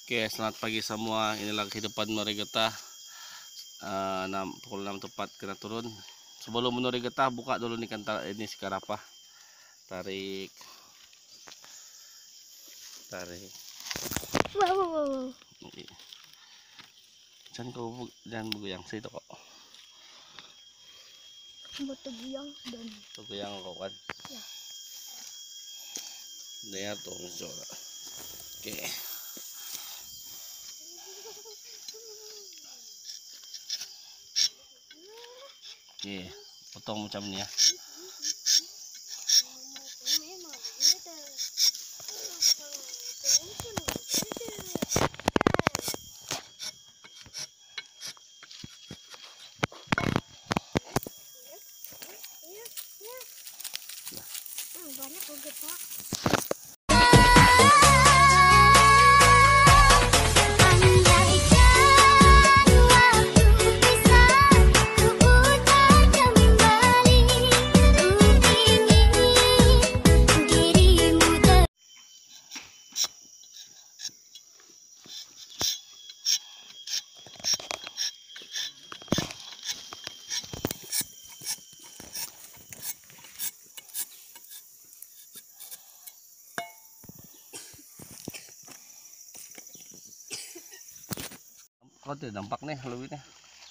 Oke, selamat pagi semua. Inilah kehidupan Norigeta. Pukul 6 tepat kita turun. Sebelum Norigeta, buka dulu nih kan ini si karapa. Tarik. Wow. Jangan bergoyang situ kok. Buat guyang dan Bergoyang kok kan. ya. Dengar tuh suara. Oke. Oke, potong macam ini ya. Banyak kaget Pak. Kau tuh dampak nih lebih nih.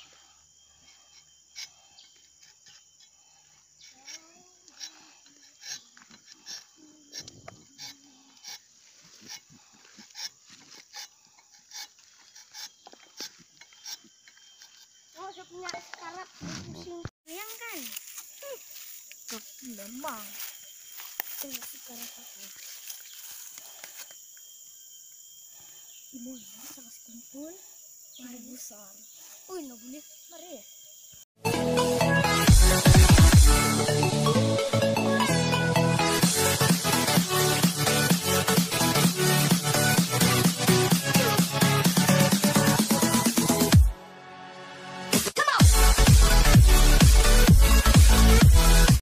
Oh, saya punya sekarang pusing yang kan. Memang. Tengok sekarang aku. Ibu, kita kasih kumpul. Mari besar. Oh, ini boleh. Mari.